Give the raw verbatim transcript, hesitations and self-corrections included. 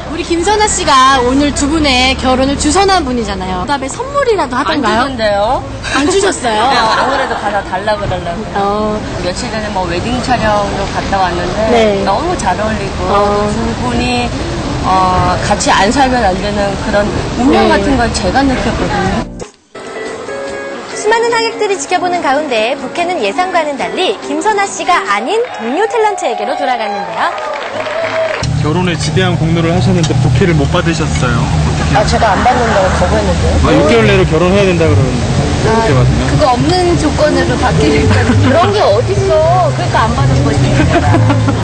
우리 김선아 씨가 오늘 두 분의 결혼을 주선한 분이잖아요. 그다음에 선물이라도 하던가요? 안 주던데요? 안 주셨어요? 네, 안 그래도 가서 달라 그러려고. 어, 며칠 전에 뭐 웨딩 촬영으로 갔다 왔는데 네. 너무 잘 어울리고 어. 두 분이 어, 같이 안 살면 안 되는 그런 운명 네. 같은 걸 제가 느꼈거든요. 수많은 하객들이 지켜보는 가운데 부케는 예상과는 달리 김선아 씨가 아닌 동료 탤런트에게로 돌아갔는데요. 결혼에 지대한 공로를 하셨는데 부케를 못 받으셨어요. 아, 제가 안 받는다고 거부했는데요. 아, 육 개월 내로 결혼해야 된다 그러는데 어떻게 받나요? 그거 없는 조건으로 받기를. 그런 게 어딨어. 그러니까 안 받은 거지.